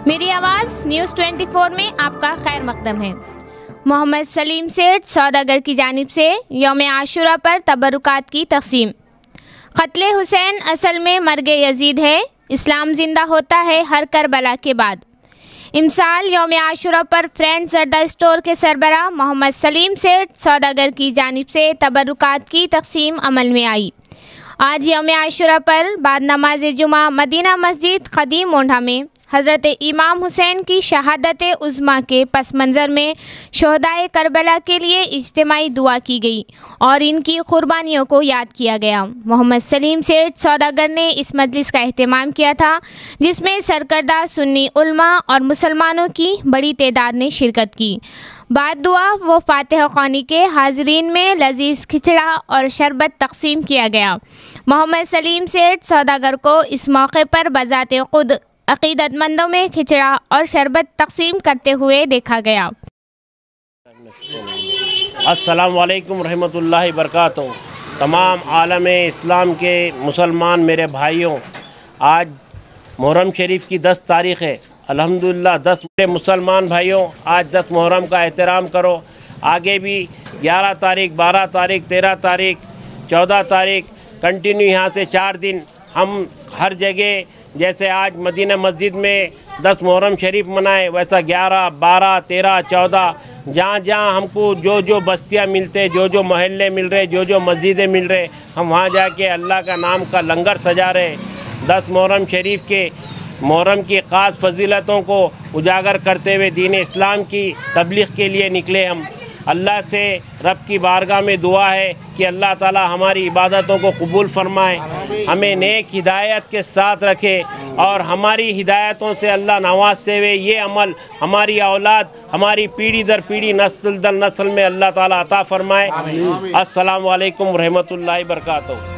मेरी आवाज़ न्यूज़ 24 में आपका खैर मकदम है। मोहम्मद सलीम सेठ सौदागर की जानिब से यौम आशूरा पर तबरुकात की तक़सीम। क़त्ल हुसैन असल में मर्ग यजीद है, इस्लाम ज़िंदा होता है हर करबला के बाद। इमसाल यौम आशूरा पर फ्रेंड्स ज़रदा स्टोर के सरबराह मोहम्मद सलीम सेठ सौदागर की जानिब से तबरुकात की तक़सीम अमल में आई। आज यौम आशूरा पर बाद नमाज जुमा मदीना मस्जिद क़दीम ओंढा में हज़रत इमाम हुसैन की शहादत उज़्मा के पस मंज़र में शोहदाए करबला के लिए इज्तिमाई दुआ की गई और इनकी क़ुरबानियों को याद किया गया। मोहम्मद सलीम सेठ सौदागर ने इस मजलिस का एहतमाम किया था, जिसमें सरकर्दा सुन्नी उलमा और मुसलमानों की बड़ी तादाद ने शिरकत की। बाद दुआ व फातिहा ख़्वानी के हाज़रीन में लजीज़ खिचड़ा और शरबत तक़सीम किया गया। मोहम्मद सलीम सेठ सौदागर को इस मौके पर बज़ाते खुद अक़ीदतमंदों में खिचड़ा और शरबत तक़सीम करते हुए देखा गया। अस्सलामु अलैकुम रहमतुल्लाहि बरकातुहू। तमाम आलम इस्लाम के मुसलमान मेरे भाइयों, आज मुहर्रम शरीफ की 10 तारीख़ है। अल्हम्दुलिल्लाह 10 मेरे मुसलमान भाइयों, आज 10 मुहर्रम का एहतराम करो। आगे भी 11 तारीख, 12 तारीख, 13 तारीख, 14 तारीख कंटिन्यू यहाँ से 4 दिन हम हर जगह, जैसे आज मदीना मस्जिद में 10 मुहर्रम शरीफ मनाए, वैसा 11, 12, 13, 14 जहाँ जहाँ हमको जो बस्तियाँ मिलते, जो महल्ले मिल रहे, जो मस्जिदें मिल रहे, हम वहाँ जाके अल्लाह का नाम का लंगर सजा रहे। 10 मुहर्रम शरीफ के मुहर्रम की ख़ास फजीलतों को उजागर करते हुए दीन इस्लाम की तबलीग के लिए निकले हम। अल्लाह से रब की बारगाह में दुआ है कि अल्लाह ताला हमारी इबादतों को कबूल फरमाए, हमें नेक हिदायत के साथ रखे और हमारी हिदायतों से अल्लाह नवाजते हुए ये अमल हमारी औलाद, हमारी पीढ़ी दर पीढ़ी, नस्ल दर नस्ल में अल्लाह ताला अता फरमाए। अस्सलामु अलैकुम रहमतुल्लाहि बरकातुहू।